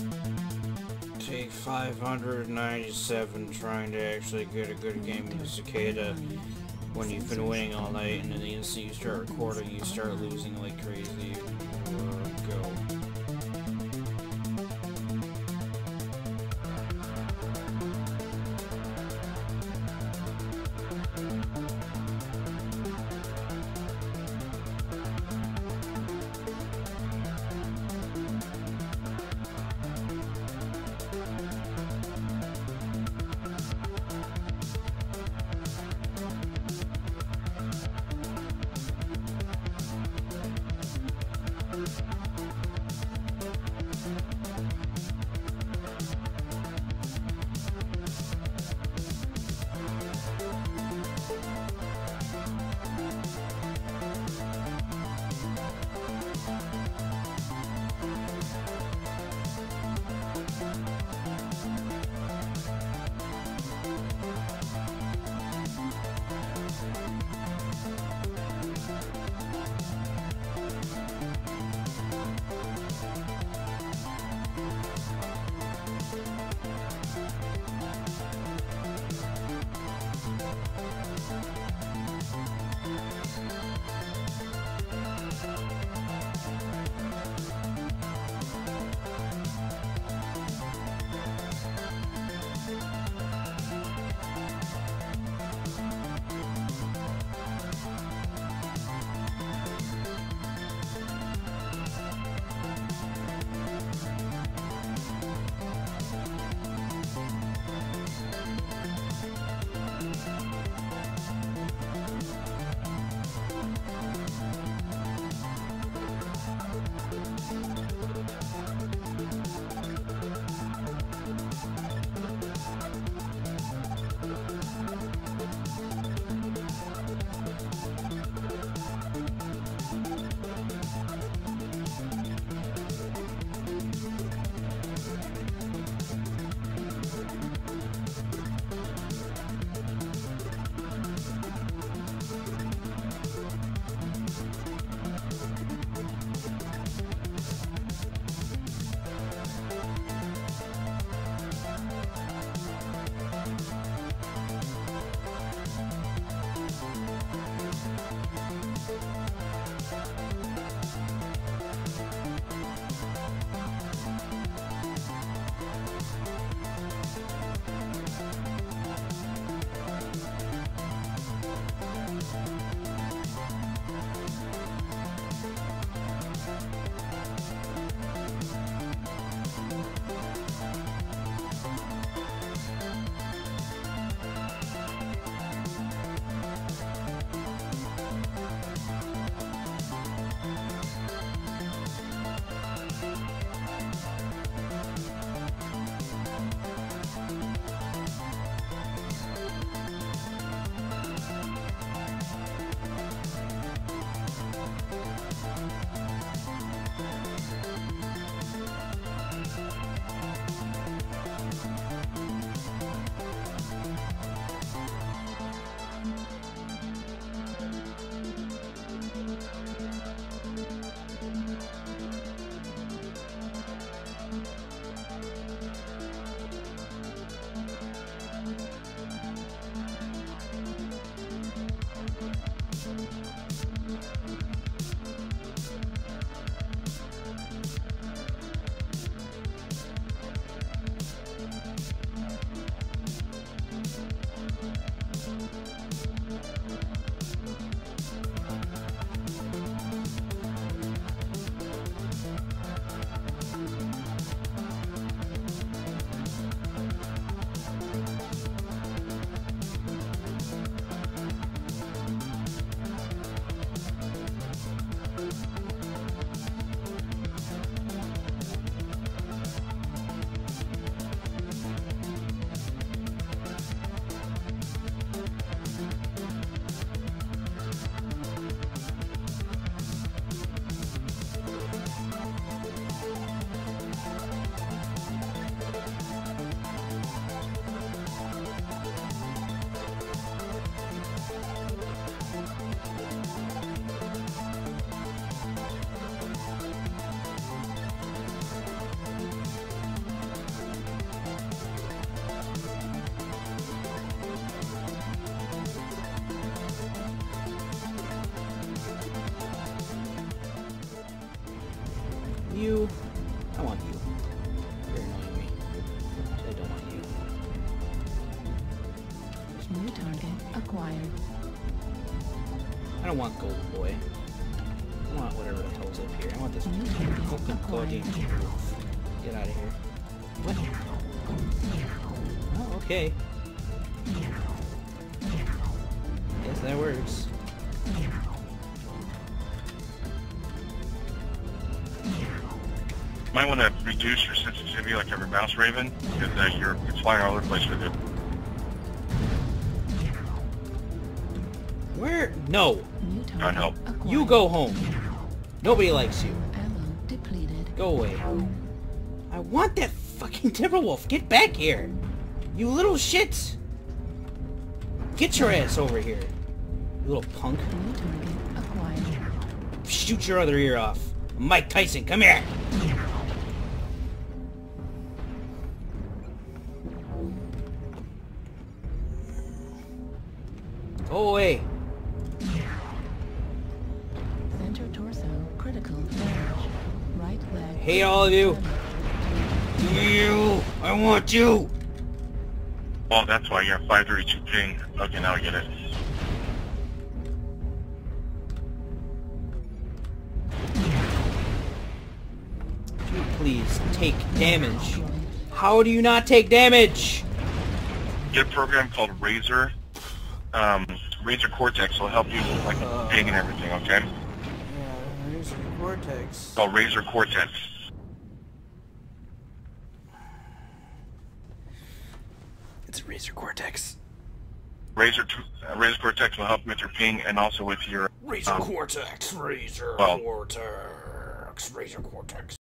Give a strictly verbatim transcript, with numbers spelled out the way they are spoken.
Take five hundred ninety-seven trying to actually get a good game of the cicada when you've been winning all night, and then the instant you start recording, you start losing like crazy. Uh, go. You. I want you. You're annoying me. I don't want you. New target acquired. I don't want Golden Boy. I want whatever the hell's up here. I want this New target fucking goddamn acquired. wolf. Get out of here. What? Oh, okay. Guess that works. Might want to reduce your sensitivity like every mouse raven, because uh, you're it's flying all over the place with it. Where? No. New target Can't help. acquired. You go home. Nobody likes you. Ammo depleted. Go away. I want that fucking Timberwolf. Get back here. You little shit. Get your ass over here. You little punk. New target acquired. Shoot your other ear off. Mike Tyson, come here. Go away. Center torso critical damage. Right leg. Hate all of you. You. I want you. Well, that's why you have five thirty-two ping. Okay, now I get it. You please take damage. How do you not take damage? Get a program called Razor. Um, Razor Cortex will help you with like Uh. ping and everything. Okay. Yeah, there's a Cortex. It's called Razor Cortex. It's a Razor Cortex. Razor uh, Razor Cortex will help with your ping and also with your Razor um, Cortex. Razor well- Cortex. Razor Cortex.